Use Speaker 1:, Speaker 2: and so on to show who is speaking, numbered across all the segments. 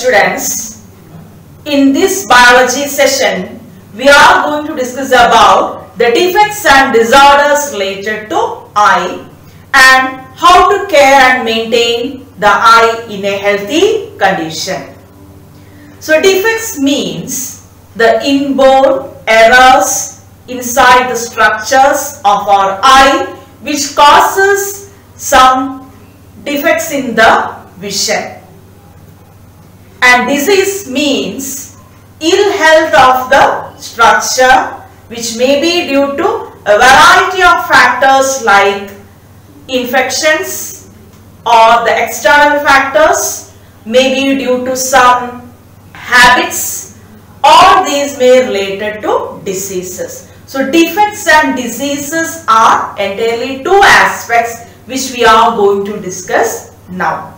Speaker 1: students, in this biology session, we are going to discuss about the defects and disorders related to eye and how to care and maintain the eye in a healthy condition. So defects means the inborn errors inside the structures of our eye which causes some defects in the vision. And disease means ill health of the structure which may be due to a variety of factors like infections or the external factors, may be due to some habits, or these may related to diseases. So defects and diseases are entirely two aspects which we are going to discuss now.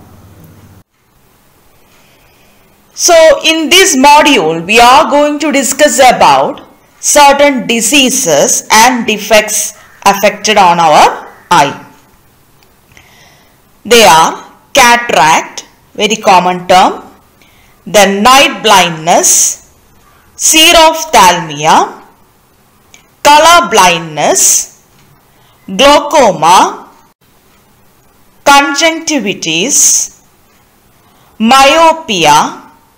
Speaker 1: So in this module we are going to discuss about certain diseases and defects affected on our eye. They are cataract, very common term, then night blindness, xerophthalmia, color blindness, glaucoma, conjunctivitis, myopia,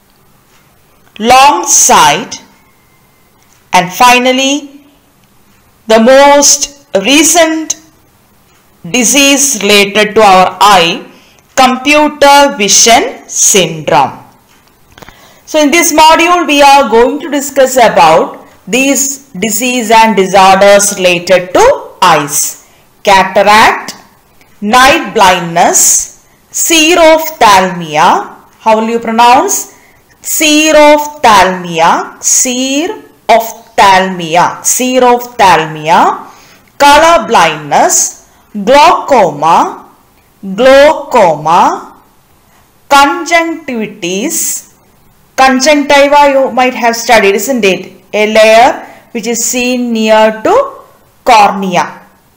Speaker 1: long sight, and finally the most recent disease related to our eye, computer vision syndrome. So in this module we are going to discuss about these disease and disorders related to eyes: cataract, night blindness, xerophthalmia. How will you pronounce? Xerophthalmia, xerophthalmia, color blindness, glaucoma, conjunctivitis. Conjunctiva you might have studied, isn't it? A layer which is seen near to cornea,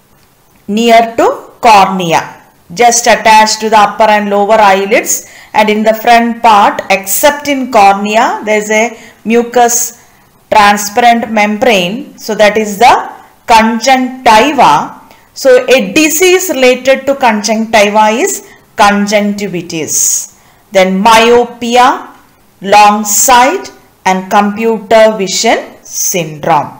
Speaker 1: just attached to the upper and lower eyelids, and in the front part, except in cornea, there is a mucous transparent membrane. So that is the conjunctiva. So a disease related to conjunctiva is conjunctivitis. Then myopia, long sight, and computer vision syndrome.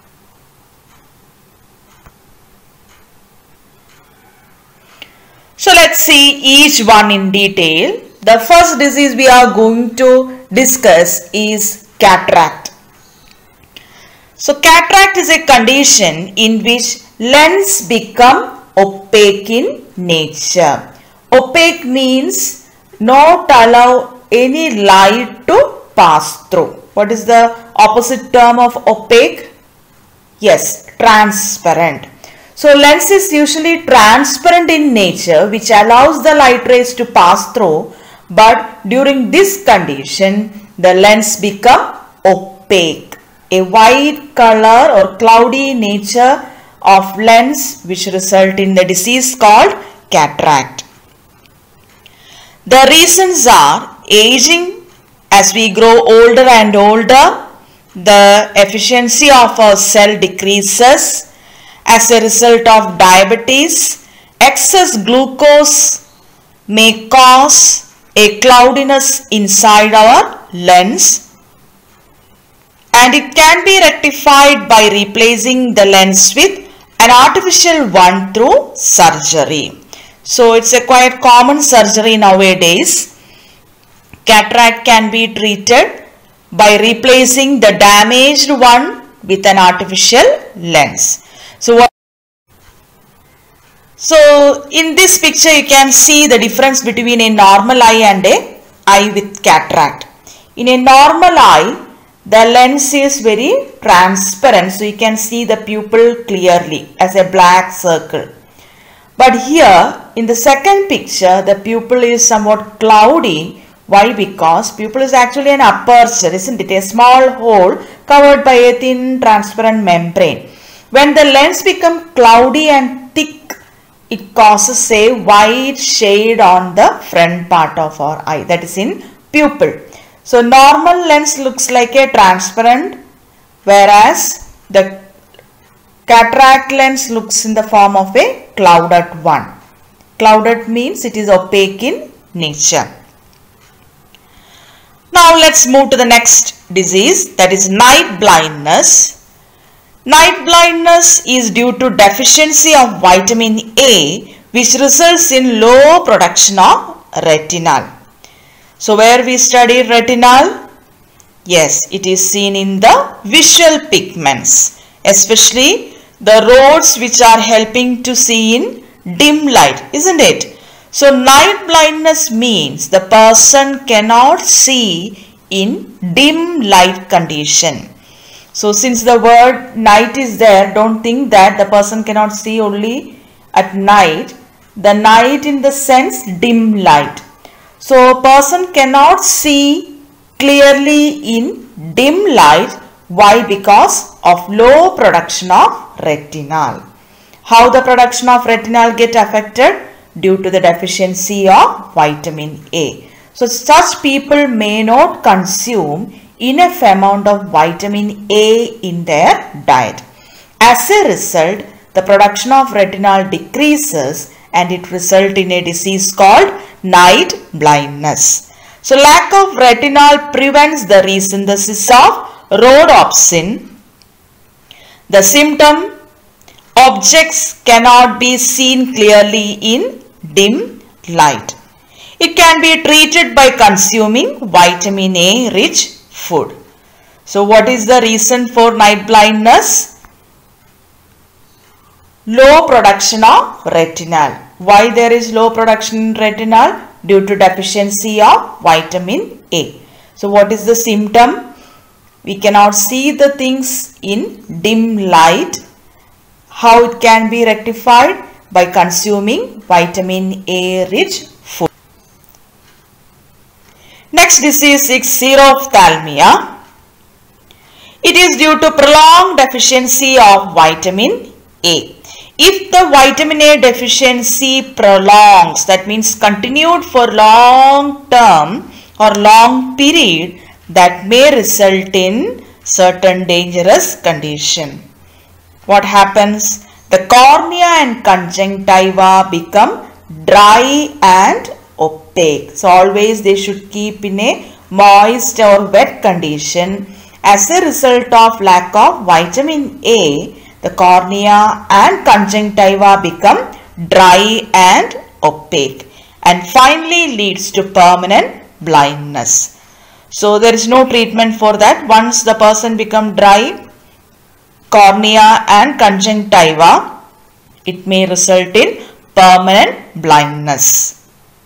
Speaker 1: So let's see each one in detail. The first disease we are going to discuss is cataract. So cataract is a condition in which lens become opaque in nature. Opaque means not allow any light to pass through. What is the opposite term of opaque? Yes, transparent. So lens is usually transparent in nature, which allows the light rays to pass through, but during this condition the lens become opaque. A white color or cloudy nature of lens which result in the disease called cataract. The reasons are aging. As we grow older and older, the efficiency of our cell decreases. As a result of diabetes, excess glucose may cause a cloudiness inside our lens, and it can be rectified by replacing the lens with an artificial one through surgery. So it's a quite common surgery nowadays. Cataract can be treated by replacing the damaged one with an artificial lens. So in this picture you can see the difference between a normal eye and a eye with cataract. In a normal eye, the lens is very transparent, so you can see the pupil clearly as a black circle. But here in the second picture, the pupil is somewhat cloudy. Why? Because pupil is actually an aperture, isn't it? A small hole covered by a thin transparent membrane. When the lens becomes cloudy and thick, it causes a white shade on the front part of our eye, that is in pupil. So normal lens looks like a transparent, whereas the cataract lens looks in the form of a clouded one. Clouded means it is opaque in nature. Now let's move to the next disease, that is night blindness. Night blindness is due to deficiency of vitamin A, which results in low production of retinal. So where we studied retinal? Yes, it is seen in the visual pigments, especially the roads which are helping to see in dim light, isn't it? So night blindness means the person cannot see in dim light condition. So since the word night is there, don't think that the person cannot see only at night. The night in the sense dim light. So a person cannot see clearly in dim light. Why? Because of low production of retinal. How the production of retinal get affected? Due to the deficiency of vitamin A. So such people may not consume enough amount of vitamin A in their diet. As a result, the production of retinal decreases and it results in a disease called night blindness. So lack of retinal prevents the resynthesis of rhodopsin. The symptom: objects cannot be seen clearly in dim light. It can be treated by consuming vitamin A rich food. So what is the reason for night blindness? Low production of retinal. Why there is low production in retinal? Due to deficiency of vitamin A. So what is the symptom? We cannot see the things in dim light. How it can be rectified? By consuming vitamin A rich food. Next disease is xerophthalmia. It is due to prolonged deficiency of vitamin A. If the vitamin A deficiency prolongs, that means continued for long term or long period, that may result in certain dangerous condition. What happens? The cornea and conjunctiva become dry and opaque. So always they should keep in a moist or wet condition. As a result of lack of vitamin A, the cornea and conjunctiva become dry and opaque and finally leads to permanent blindness. So there is no treatment for that. Once the person become dry, cornea and conjunctiva, it may result in permanent blindness.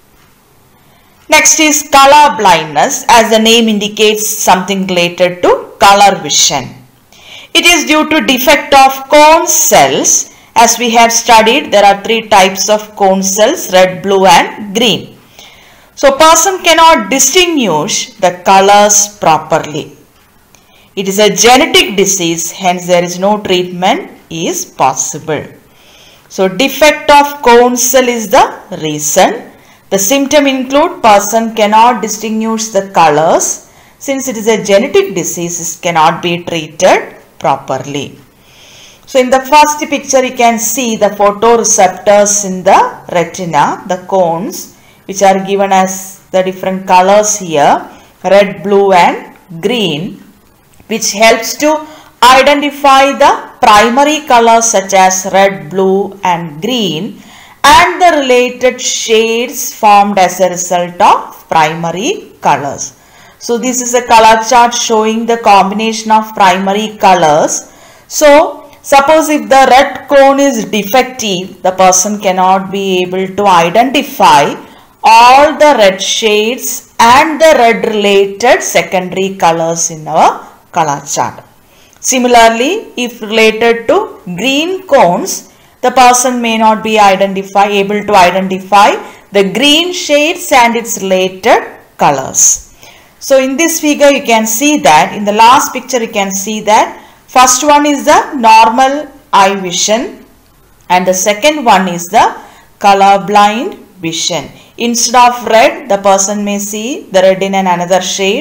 Speaker 1: Next is color blindness, as the name indicates, something related to color vision. It is due to defect of cone cells. As we have studied, there are three types of cone cells: red, blue and green. So person cannot distinguish the colors properly. It is a genetic disease, hence there is no treatment is possible. So defect of cone cell is the reason. The symptom include person cannot distinguish the colors. Since it is a genetic disease, it cannot be treated properly. So in the first picture you can see the photoreceptors in the retina, the cones, which are given as the different colors here, red, blue and green, which helps to identify the primary colors such as red, blue and green and the related shades formed as a result of primary colors. So this is a color chart showing the combination of primary colors. So suppose if the red cone is defective, the person cannot be able to identify all the red shades and the red related secondary colors in our color chart. Similarly, if related to green cones, the person may not be able to identify the green shades and its related colors. So in this figure you can see that, in the last picture you can see that first one is the normal eye vision and the second one is the color blind vision. Instead of red, the person may see the red in another shade.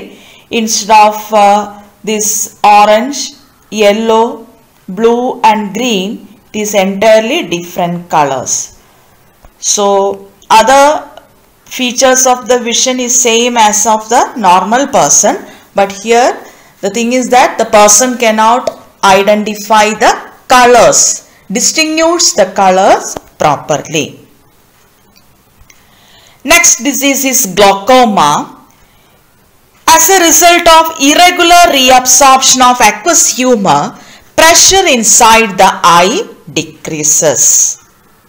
Speaker 1: instead of this orange, yellow, blue and green, it is entirely different colors. So other features of the vision is same as of the normal person, but here the thing is that the person cannot identify the colors, distinguish the colors properly. Next disease is glaucoma. As a result of irregular reabsorption of aqueous humor, pressure inside the eye decreases.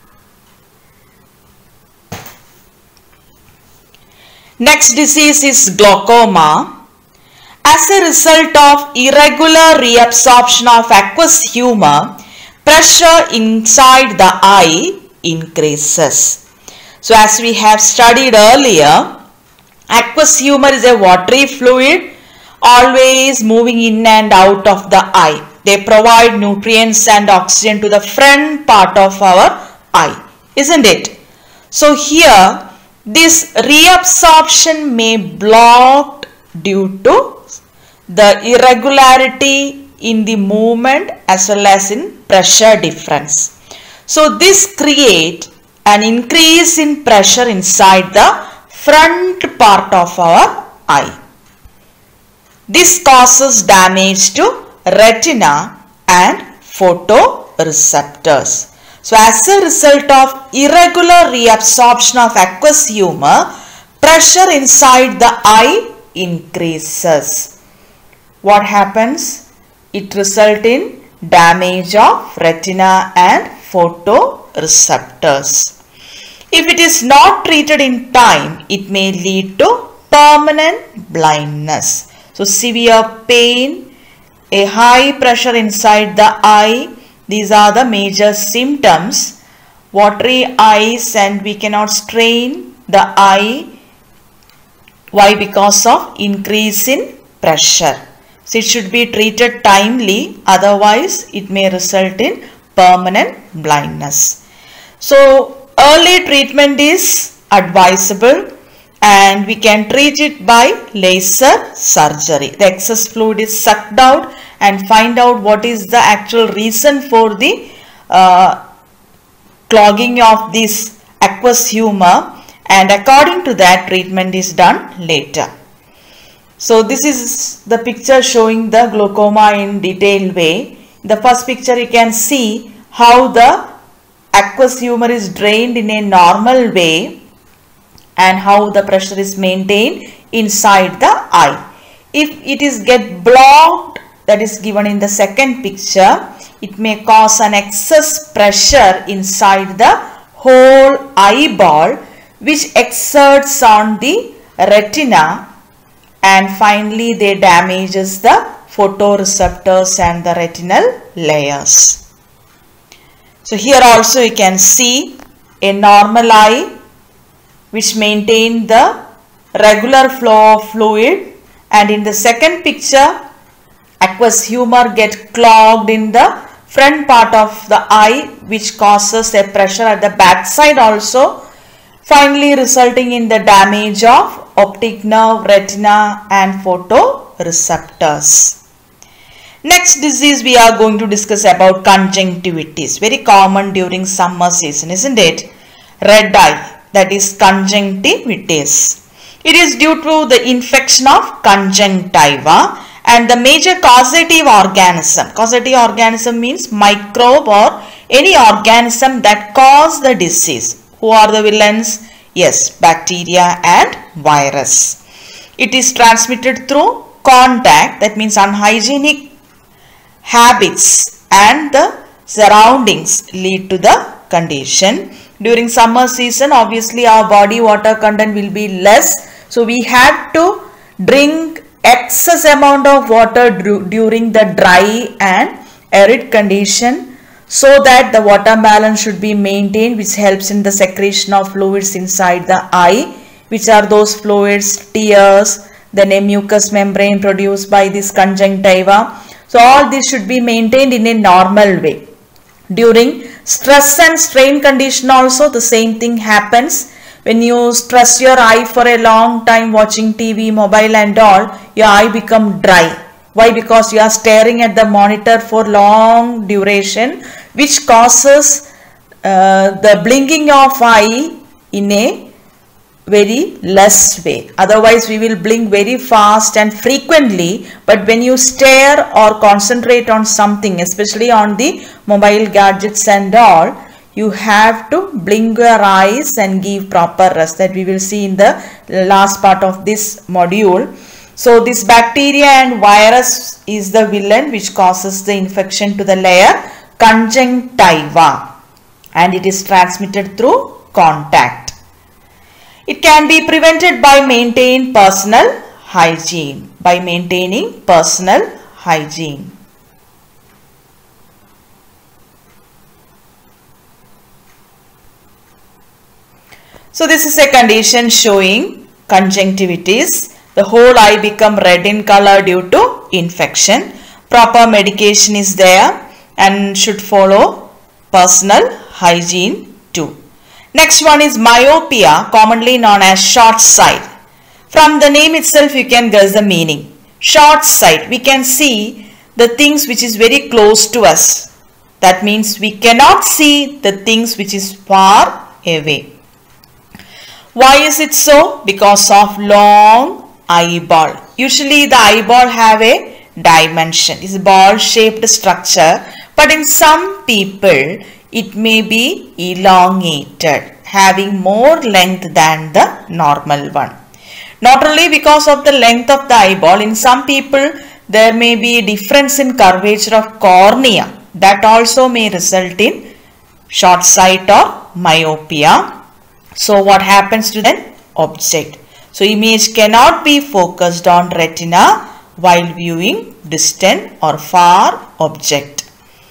Speaker 1: Next disease is glaucoma. As a result of irregular reabsorption of aqueous humor, pressure inside the eye increases. So as we have studied earlier, aqueous humor is a watery fluid always moving in and out of the eye. They provide nutrients and oxygen to the front part of our eye, isn't it? So here this reabsorption may block due to the irregularity in the movement as well as in pressure difference. So this creates an increase in pressure inside the front part of our eye. This causes damage to retina and photoreceptors. So as a result of irregular reabsorption of aqueous humor, pressure inside the eye increases. What happens? It results in damage of retina and photoreceptors. If it is not treated in time, it may lead to permanent blindness. So severe pain, a high pressure inside the eye, these are the major symptoms. Watery eyes and we cannot strain the eye. Why? Because of increase in pressure. So it should be treated timely, otherwise it may result in permanent blindness. So early treatment is advisable and we can treat it by laser surgery. The excess fluid is sucked out and find out what is the actual reason for the clogging of this aqueous humor, and according to that treatment is done later. So this is the picture showing the glaucoma in detailed way. In the first picture you can see how the aqueous humor is drained in a normal way and how the pressure is maintained inside the eye. If it is get blocked, that is given in the second picture, it may cause an excess pressure inside the whole eyeball which exerts on the retina, and finally they damages the photoreceptors and the retinal layers. So here also you can see a normal eye which maintain the regular flow of fluid, and in the second picture aqueous humor get clogged in the front part of the eye which causes a pressure at the back side also, finally resulting in the damage of optic nerve, retina and photoreceptors. Next disease we are going to discuss about conjunctivitis, very common during summer season, isn't it? Red eye, that is conjunctivitis. It is due to the infection of conjunctiva, and the major causative organism means microbe or any organism that cause the disease. Who are the villains? Yes, bacteria and virus. It is transmitted through contact, that means unhygienic habits and the surroundings lead to the condition. During summer season, obviously our body water content will be less, so we have to drink excess amount of water during the dry and arid condition, so that the water balance should be maintained, which helps in the secretion of fluids inside the eye, which are those fluids, tears, then a mucous membrane produced by this conjunctiva. So all this should be maintained in a normal way. During stress and strain condition also the same thing happens. when you stress your eye for a long time watching TV, mobile and all, your eye become dry. Why? Because you are staring at the monitor for long duration, which causes the blinking of eye in a very less way. Otherwise we will blink very fast and frequently, but when you stare or concentrate on something, especially on the mobile gadgets and all, you have to blink your eyes and give proper rest. That we will see in the last part of this module. So this bacteria and virus is the villain which causes the infection to the layer conjunctiva, and it is transmitted through contact. It can be prevented by maintaining personal hygiene. So this is a condition showing conjunctivitis. The whole eye become red in color due to infection. Proper medication is there and should follow personal hygiene too. Next one is myopia, commonly known as short sight. From the name itself you can guess the meaning. Short sight, we can see the things which is very close to us. That means we cannot see the things which is far away. Why is it so? Because of long eyeball. Usually the eyeball have a dimension. It's a ball shaped structure, but in some people it may be elongated, having more length than the normal one. Not only because of the length of the eyeball, in some people there may be a difference in curvature of cornea. That also may result in short sight or myopia. So what happens to the object? So image cannot be focused on retina while viewing distant or far object.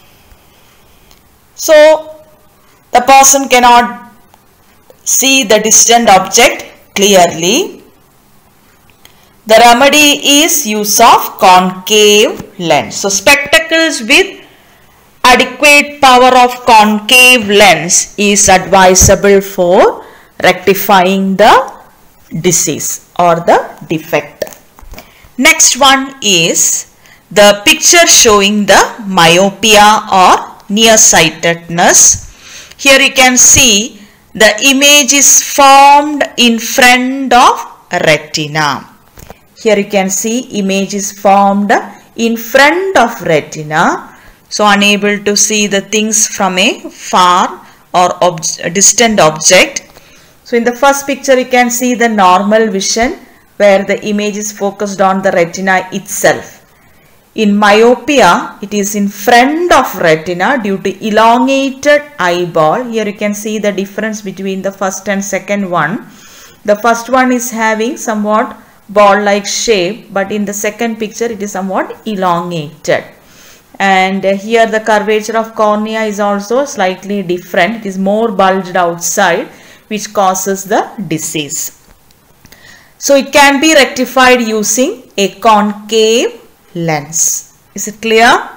Speaker 1: So the person cannot see the distant object clearly. The remedy is use of concave lens. So spectacles with adequate power of concave lens is advisable for rectifying the disease or the defect. Next one is the picture showing the myopia or nearsightedness. Here you can see the image is formed in front of retina. Here you can see image is formed in front of retina. So unable to see the things from a far or distant object. So in the first picture you can see the normal vision where the image is focused on the retina itself. In myopia it is in front of retina due to elongated eyeball. Here you can see the difference between the first and second one. The first one is having somewhat ball like shape, but in the second picture it is somewhat elongated. And here the curvature of cornea is also slightly different. It is more bulged outside, which causes the disease. So it can be rectified using a concave lens. Is it clear?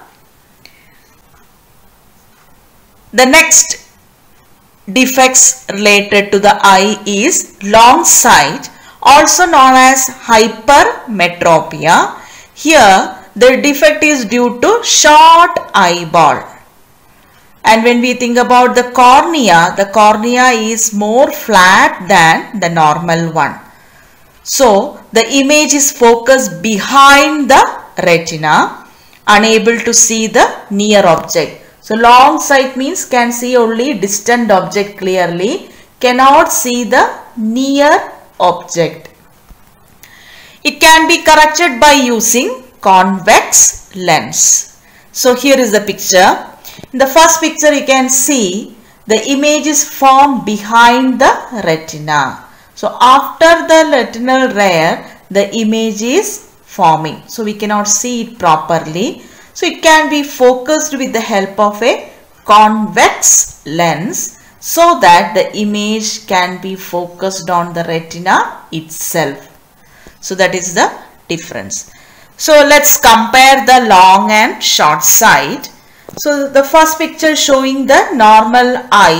Speaker 1: The next defects related to the eye is long sight, also known as hypermetropia. Here the defect is due to short eyeball. And when we think about the cornea is more flat than the normal one. So the image is focused behind the retina, unable to see the near object. So long sight means can see only distant object clearly, cannot see the near object. It can be corrected by using convex lens. So here is the picture. In the first picture you can see the image is formed behind the retina. So after the retinal layer the image is forming. So we cannot see it properly. So it can be focused with the help of a convex lens so that the image can be focused on the retina itself. So that is the difference. So let's compare the long and short sight. So the first picture showing the normal eye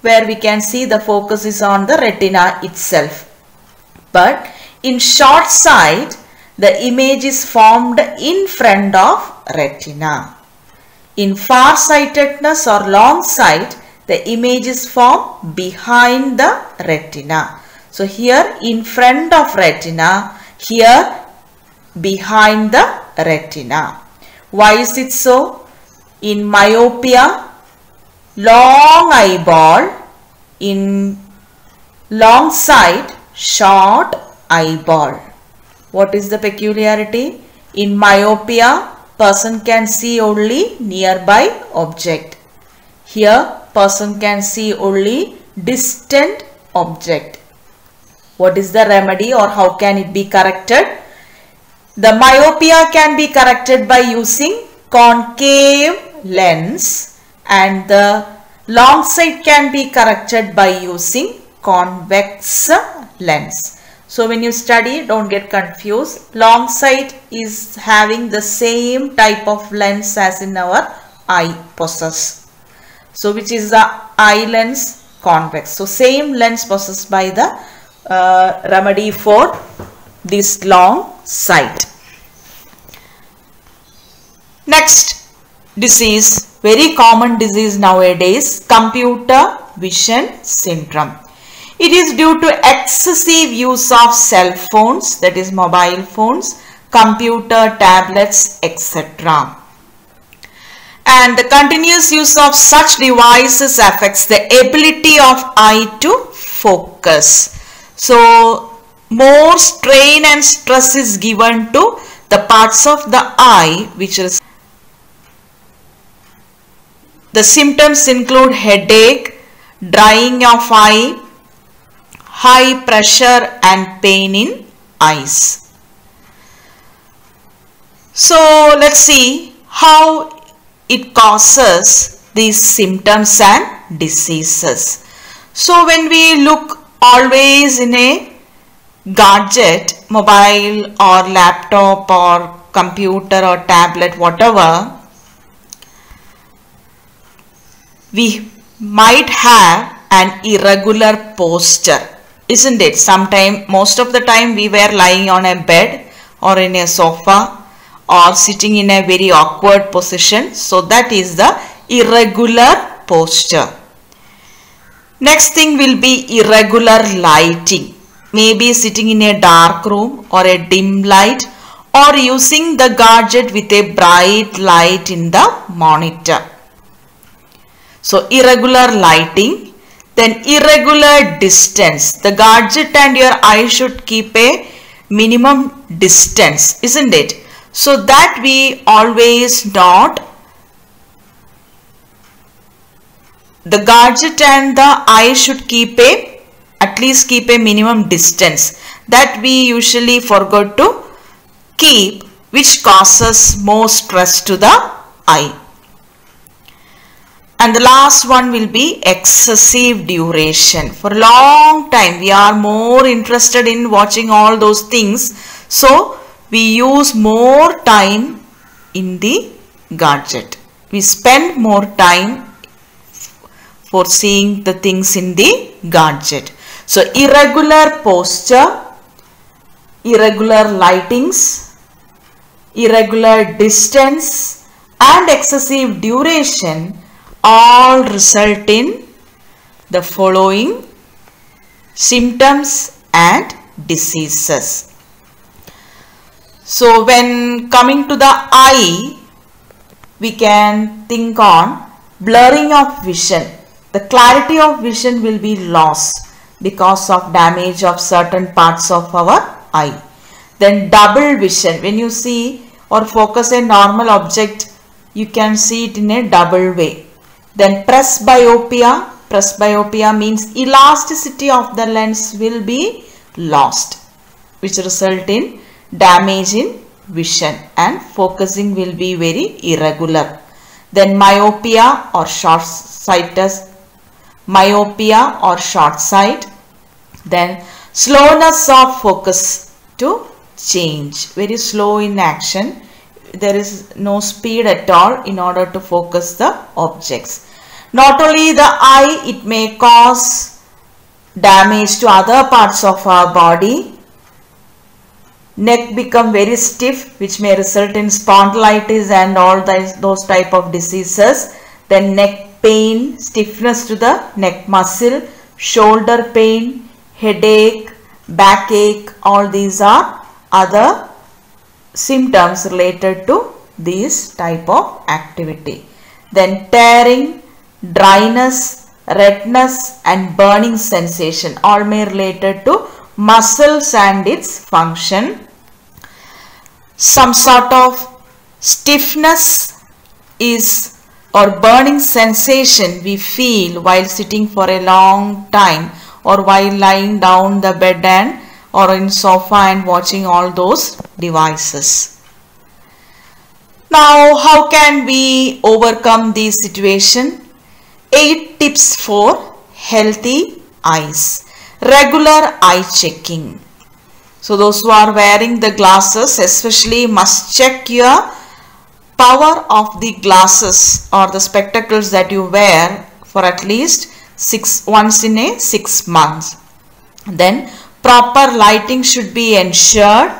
Speaker 1: where we can see the focus is on the retina itself. But in short sight, the image is formed in front of retina. In far-sightedness or long sight, the image is formed behind the retina. So here in front of retina, here behind the retina. Why is it so? In myopia, long eyeball, in long sight, short eyeball. What is the peculiarity? In myopia, person can see only nearby object. Here, person can see only distant object. What is the remedy or how can it be corrected? The myopia can be corrected by using concave lens, and the long sight can be corrected by using convex lens. So when you study, don't get confused. Long sight is having the same type of lens as in our eye possess. So which is the eye lens convex. So same lens possessed by the remedy for this long sight. Next disease, very common disease nowadays, computer vision syndrome. It is due to excessive use of cell phones, that is mobile phones, computer, tablets, etc. And the continuous use of such devices affects the ability of eye to focus. So more strain and stress is given to the parts of the eye which is. The symptoms include headache, drying of eye, high pressure and pain in eyes. So let's see how it causes these symptoms and diseases. So when we look always in a gadget, mobile or laptop or computer or tablet, whatever, we might have an irregular posture, isn't it? Most of the time we were lying on a bed or in a sofa or sitting in a very awkward position. So that is the irregular posture. Next thing will be irregular lighting. Maybe sitting in a dark room or a dim light, or using the gadget with a bright light in the monitor. So irregular lighting, then irregular distance. The gadget and your eye should keep a minimum distance, isn't it? So that we always not, the gadget and the eye should keep at least keep a minimum distance. That we usually forgot to keep, which causes more stress to the eye. And the last one will be excessive duration. For a long time, we are more interested in watching all those things. So we use more time in the gadget. We spend more time for seeing the things in the gadget. So irregular posture, irregular lightings, irregular distance and excessive duration all result in the following symptoms and diseases. So when coming to the eye, we can think on blurring of vision. The clarity of vision will be lost because of damage of certain parts of our eye. Then double vision. When you see or focus a normal object, you can see it in a double way. Then presbyopia. Presbyopia means elasticity of the lens will be lost, which result in damage in vision, and focusing will be very irregular. Then myopia or short sight. Then slowness of focus to change, very slow in action. There is no speed at all in order to focus the objects. Not only the eye, it may cause damage to other parts of our body. Neck become very stiff, which may result in spondylitis and all those type of diseases. Then neck pain, stiffness to the neck muscle, shoulder pain, headache, backache, all these are other symptoms related to this type of activity. Then tearing, dryness, redness and burning sensation, all may related to muscles and its function. Some sort of stiffness is or burning sensation we feel while sitting for a long time or while lying down the bed and or in sofa and watching all those devices. Now, how can we overcome this situation? 8 tips for healthy eyes. Regular eye checking. So those who are wearing the glasses especially must check your power of the glasses or the spectacles that you wear for at least once in a 6 months. Then proper lighting should be ensured.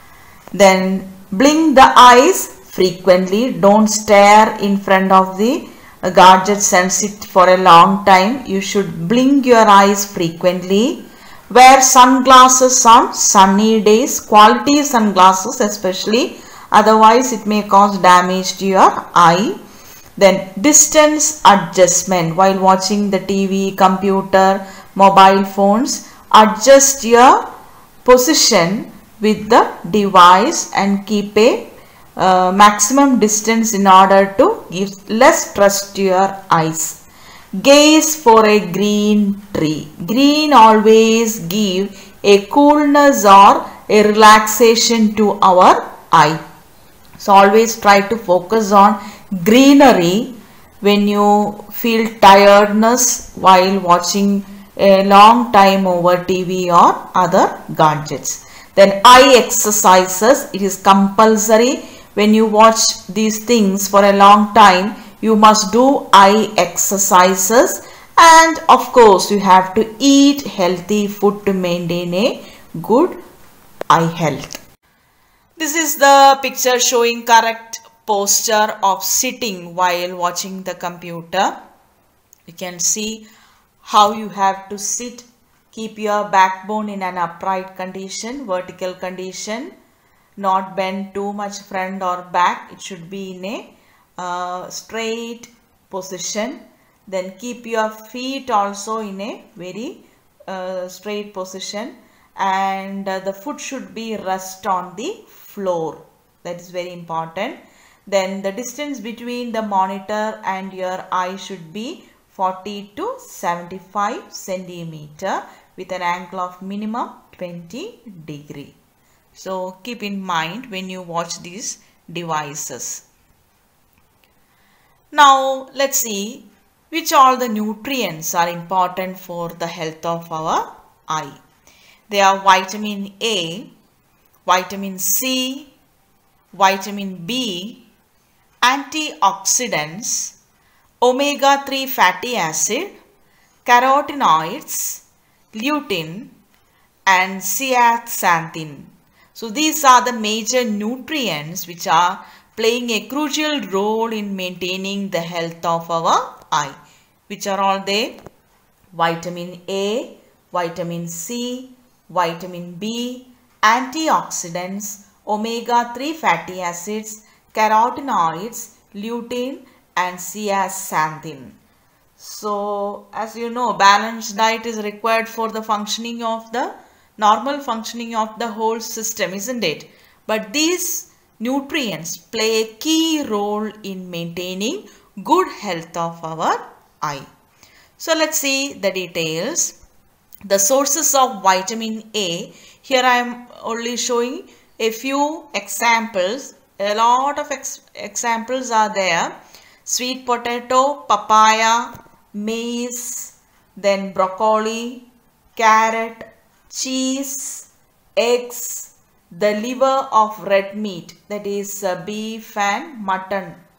Speaker 1: Then blink the eyes frequently. Don't stare in front of the gadgets and sit for a long time. You should blink your eyes frequently. Wear sunglasses on sunny days, quality sunglasses especially, otherwise it may cause damage to your eye. Then distance adjustment while watching the TV, computer, mobile phones. Adjust your position with the device and keep a maximum distance in order to give less stress to your eyes. Gaze for a green tree. Green always give a coolness or a relaxation to our eye. So always try to focus on greenery when you feel tiredness while watching a long time over TV or other gadgets. Then eye exercises. It is compulsory when you watch these things for a long time. You must do eye exercises, and of course you have to eat healthy food to maintain a good eye health. This is the picture showing correct posture of sitting while watching the computer. You can see how you have to sit. Keep your backbone in an upright condition, vertical condition, not bend too much front or back. It should be in a straight position. Then keep your feet also in a very straight position, and the foot should be rest on the floor. That is very important. Then the distance between the monitor and your eye should be 40 to 75 centimeter with an angle of minimum 20 degree. So keep in mind when you watch these devices. Now let's see which all the nutrients are important for the health of our eye. They are vitamin A, vitamin C, vitamin B, antioxidants, omega-3 fatty acid, carotenoids, lutein and zeaxanthin. So these are the major nutrients which are playing a crucial role in maintaining the health of our eye. Which are all they? Vitamin A, vitamin C, vitamin B, antioxidants, omega-3 fatty acids, carotenoids, lutein and zeaxanthin. So as you know, balanced diet is required for the functioning of the normal functioning of the whole system, isn't it? But these nutrients play a key role in maintaining good health of our eye. So let's see the details. The sources of vitamin A. Here I am only showing a few examples. A lot of examples are there. Sweet potato, papaya, maize, then broccoli, carrot, cheese, eggs, the liver of red meat, that is beef and mutton,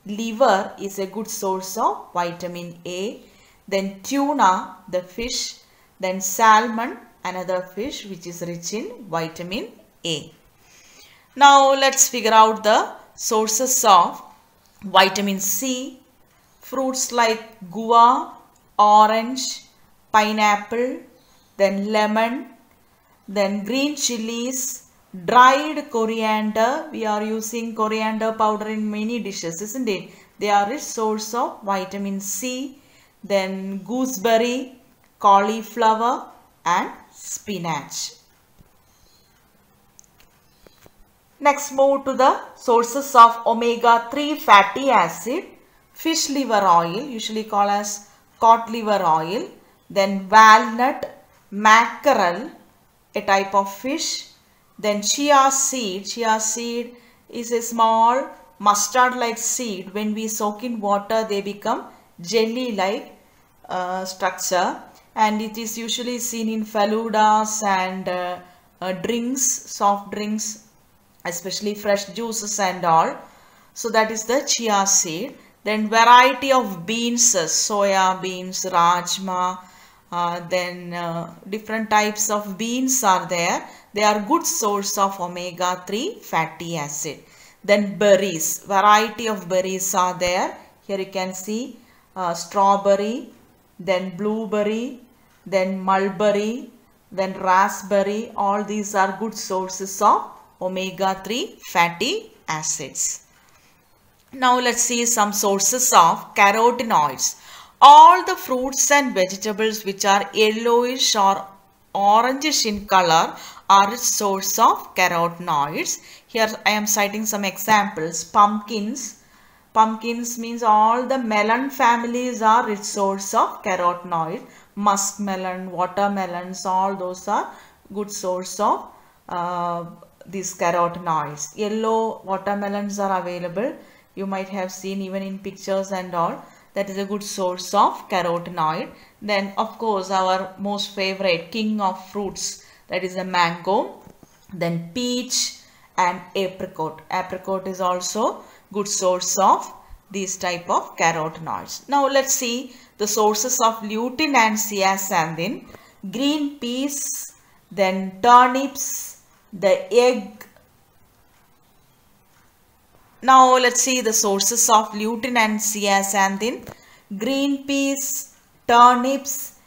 Speaker 1: liver is a good source of vitamin A. Then tuna, the fish. Then salmon, another fish which is rich in vitamin A. Now let's figure out the sources of vitamin C. Fruits like guava, orange, pineapple, then lemon, then green chilies, dried coriander. We are using coriander powder in many dishes, isn't it? They are a source of vitamin C. Then gooseberry, cauliflower and spinach. Next, move to the sources of omega-3 fatty acid. Fish liver oil, usually called as cod liver oil. Then walnut, mackerel, a type of fish. Then chia seed. Chia seed is a small mustard-like seed. When we soak in water, they become jelly-like structure. And it is usually seen in faludas and drinks, soft drinks, especially fresh juices and all. So that is the chia seed. Then variety of beans, soya beans, rajma, different types of beans are there. They are good source of omega-3 fatty acid. Then berries, variety of berries are there. Here you can see strawberry, then blueberry, then mulberry, then raspberry. All these are good sources of omega-3 fatty acids. Now let's see some sources of carotenoids. All the fruits and vegetables which are yellowish or orangish in color are a source of carotenoids. Here I am citing some examples. Pumpkins. Pumpkins means all the melon families are rich source of carotenoid. Muskmelon, watermelons, all those are good source of these carotenoids. Yellow watermelons are available. You might have seen even in pictures and all. That is a good source of carotenoid. Then of course our most favorite king of fruits, that is a mango. Then peach and apricot. Apricot is also good source of these type of carotenoids. Now let's see the sources of lutein and zeaxanthin. Green peas, then turnips, the egg. Now let's see the sources of lutein and zeaxanthin. Green peas, turnips,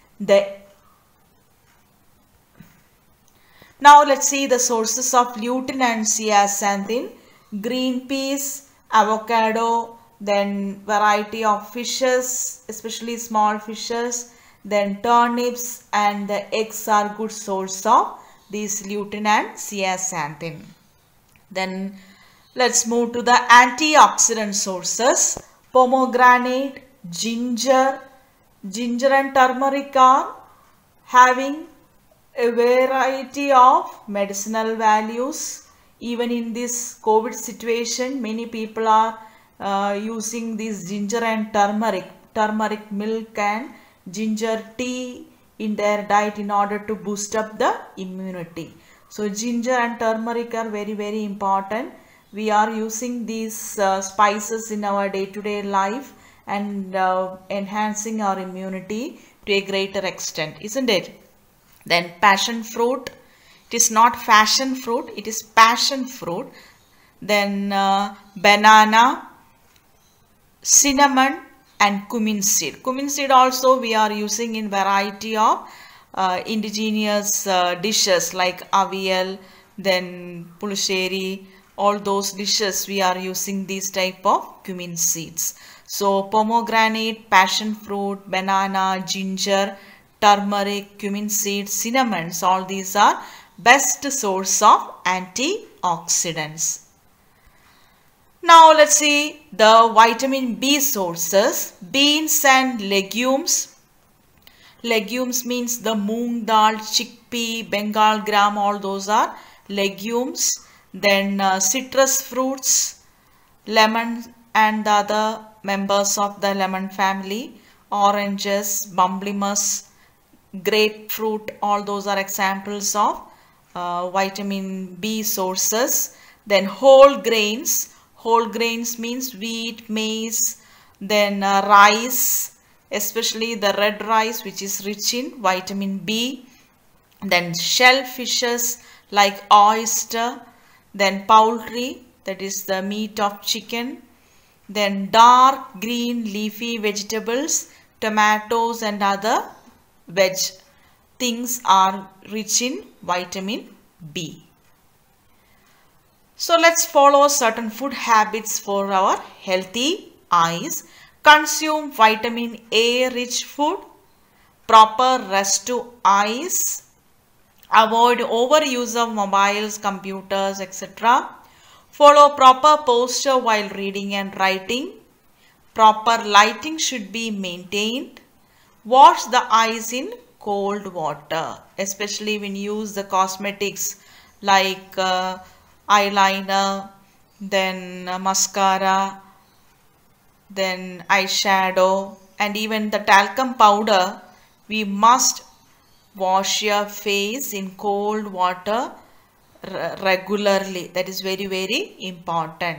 Speaker 1: Now let's see the sources of lutein and zeaxanthin. Green peas, avocado, then variety of fishes, especially small fishes, then turnips and the eggs are good source of these lutein and zeaxanthin. Then let's move to the antioxidant sources. Pomegranate, ginger and turmeric are having a variety of medicinal values. Even in this COVID situation, many people are using this ginger and turmeric milk and ginger tea in their diet in order to boost up the immunity. So ginger and turmeric are very, very important. We are using these spices in our day-to-day life and enhancing our immunity to a greater extent, isn't it? Then passion fruit. It is not fashion fruit, it is passion fruit. Then banana, cinnamon and cumin seed. Cumin seed also we are using in variety of indigenous dishes like avial, then pulisheri. All those dishes we are using these type of cumin seeds. So pomegranate, passion fruit, banana, ginger, turmeric, cumin seeds, cinnamons, all these are best source of antioxidants. Now let's see the vitamin B sources. Beans and legumes. Legumes means the moong dal, chickpea, Bengal gram, all those are legumes. Then citrus fruits, lemon and the other members of the lemon family, oranges, bumblemus, grapefruit, all those are examples of vitamin B sources. Then whole grains. Whole grains means wheat, maize, then rice, especially the red rice which is rich in vitamin B. Then shellfishes like oyster, then poultry, that is the meat of chicken, then dark green leafy vegetables, tomatoes and other veg things are rich in vitamin B. So let's follow certain food habits for our healthy eyes. Consume vitamin A rich food, proper rest to eyes, avoid overuse of mobiles, computers, etc. Follow proper posture while reading and writing. Proper lighting should be maintained. Wash the eyes in cold water, especially when you use the cosmetics like eyeliner, then mascara, then eyeshadow, and even the talcum powder. We must wash your face in cold water regularly. That is very, very important.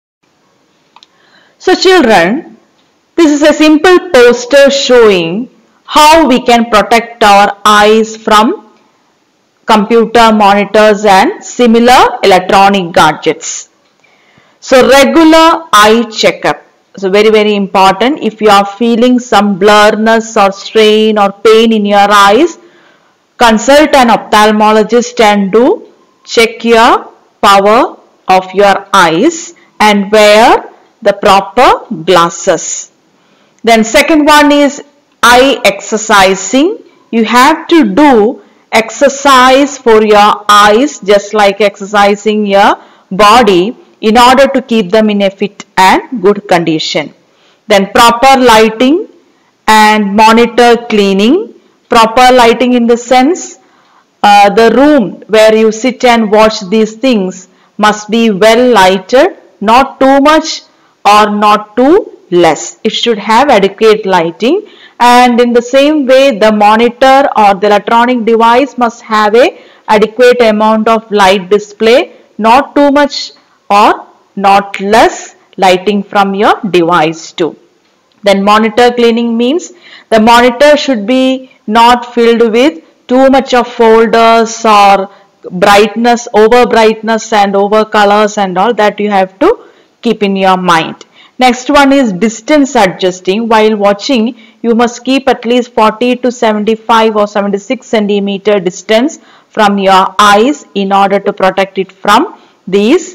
Speaker 2: So children, this is a simple poster showing how we can protect our eyes from computer monitors and similar electronic gadgets. So regular eye checkup. So very important. If you are feeling some blurriness or strain or pain in your eyes, consult an ophthalmologist and do check your power of your eyes and wear the proper glasses. Then second one is eye exercising. You have to do exercise for your eyes just like exercising your body in order to keep them in a fit and good condition. Then proper lighting and monitor cleaning. Proper lighting in the sense the room where you sit and watch these things must be well lighted, not too much or not too less. It should have adequate lighting, and in the same way the monitor or the electronic device must have a adequate amount of light display, not too much or not less lighting from your device too. Then monitor cleaning means the monitor should be not filled with too much of folders or brightness, over brightness and over colors and all that you have to keep in your mind. Next one is distance adjusting. While watching, you must keep at least 40 to 75 or 76 centimeter distance from your eyes in order to protect it from these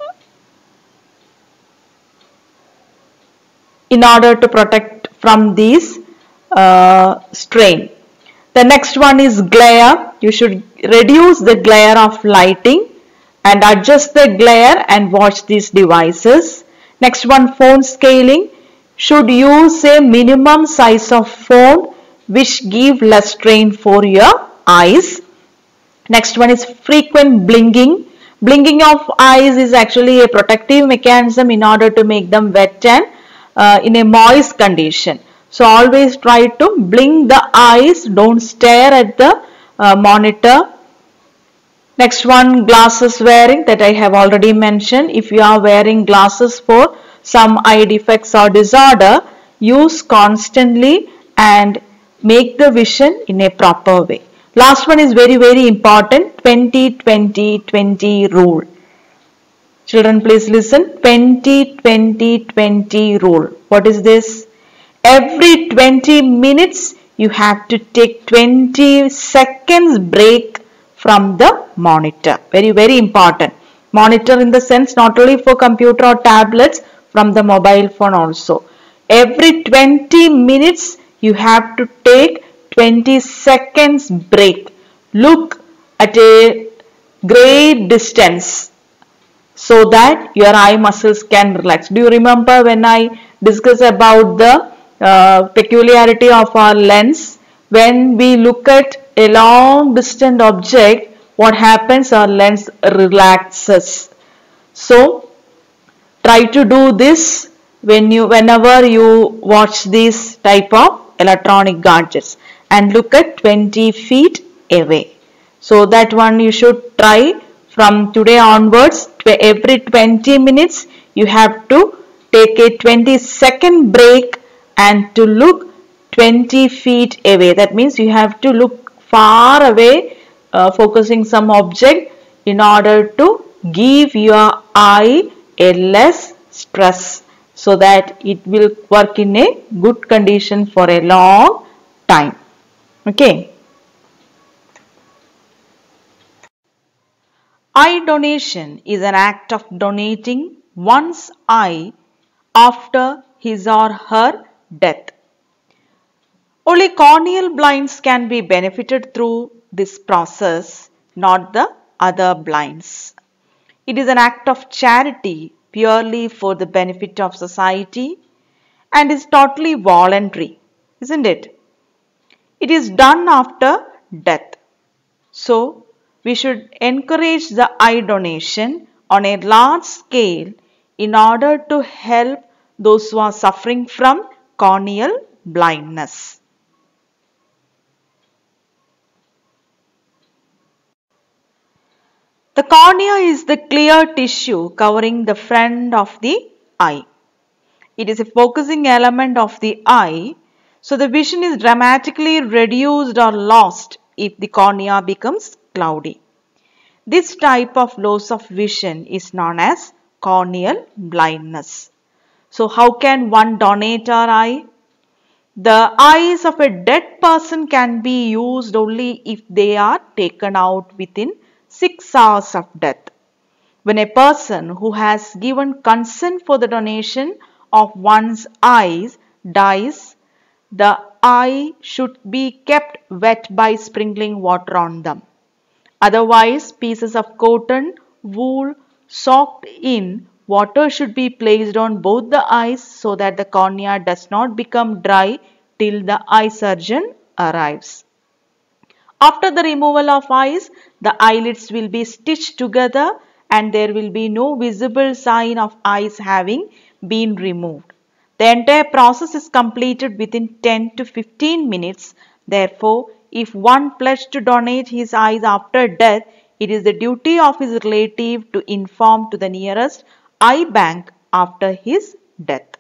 Speaker 2: strain. The next one is glare. You should reduce the glare of lighting and adjust the glare and watch these devices. Next one, phone scaling. Should use a minimum size of phone which give less strain for your eyes. Next one is frequent blinking. Blinking of eyes is actually a protective mechanism in order to make them wet and in a moist condition. So always try to blink the eyes, don't stare at the monitor. Next one, glasses wearing, that I have already mentioned. If you are wearing glasses for some eye defects or disorder, use constantly and make the vision in a proper way. Last one is very important, 20-20-20 rule. Children, please listen. 20-20-20 rule. What is this? Every 20 minutes you have to take 20 seconds break from the monitor. Very important. Monitor in the sense not only for computer or tablets, from the mobile phone also. Every 20 minutes you have to take 20 seconds break. Look at a great distance so that your eye muscles can relax. Do you remember when I discussed about the peculiarity of our lens? When we look at a long distant object, what happens? Our lens relaxes. So try to do this whenever you watch these type of electronic gadgets and look at 20 feet away. So that one you should try from today onwards. Every 20 minutes you have to take a 20-second break and to look 20 feet away. That means you have to look far away, focusing some object in order to give your eye a less stress, so that it will work in a good condition for a long time. Okay. Eye donation is an act of donating one's eye after his or her death. Only corneal blinds can be benefited through this process, not the other blinds. It is an act of charity purely for the benefit of society and is totally voluntary, isn't it? It is done after death. So, we should encourage the eye donation on a large scale in order to help those who are suffering from corneal blindness. The cornea is the clear tissue covering the front of the eye. It is a focusing element of the eye, so the vision is dramatically reduced or lost if the cornea becomes cloudy. This type of loss of vision is known as corneal blindness. So how can one donate our eye? The eyes of a dead person can be used only if they are taken out within 6 hours of death. When a person who has given consent for the donation of one's eyes dies, the eye should be kept wet by sprinkling water on them. Otherwise, pieces of cotton, wool soaked in water should be placed on both the eyes so that the cornea does not become dry till the eye surgeon arrives. After the removal of eyes, the eyelids will be stitched together and there will be no visible sign of eyes having been removed. The entire process is completed within 10 to 15 minutes. Therefore, if one pledged to donate his eyes after death, it is the duty of his relative to inform to the nearest eye bank after his death.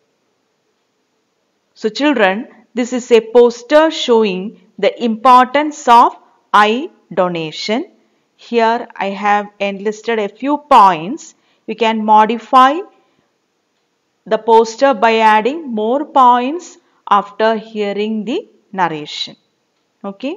Speaker 2: So children, this is a poster showing the importance of eye donation. Here I have enlisted a few points. You can modify the poster by adding more points after hearing the narration. Okay.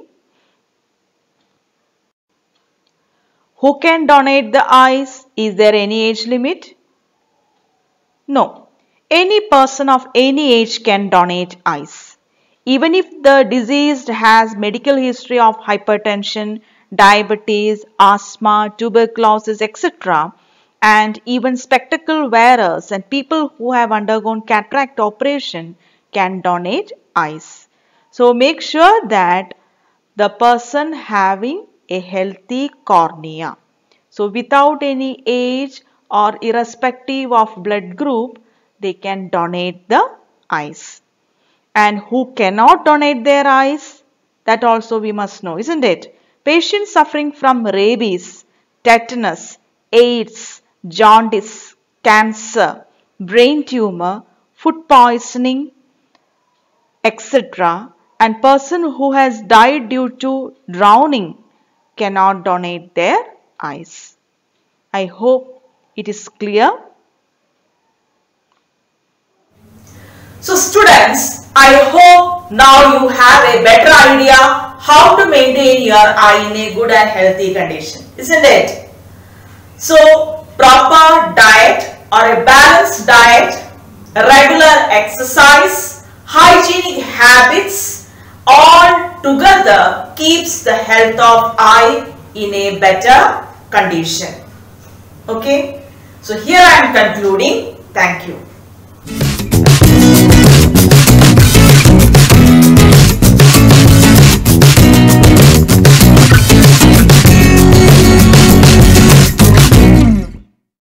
Speaker 2: Who can donate the eyes? Is there any age limit? No. Any person of any age can donate eyes. Even if the deceased has medical history of hypertension, diabetes, asthma, tuberculosis, etc., and even spectacle wearers and people who have undergone cataract operation can donate eyes. So make sure that the person having a healthy cornea. So without any age or irrespective of blood group, they can donate the eyes. And who cannot donate their eyes? That also we must know, isn't it? Patients suffering from rabies, tetanus, AIDS, jaundice, cancer, brain tumor, food poisoning, etc. and person who has died due to drowning cannot donate their eyes. I hope it is clear.
Speaker 1: So students, I hope now you have a better idea how to maintain your eye in a good and healthy condition, isn't it? So proper diet or a balanced diet, regular exercise, hygienic habits all together keeps the health of eye in a better condition. Okay, so here I am concluding. Thank you.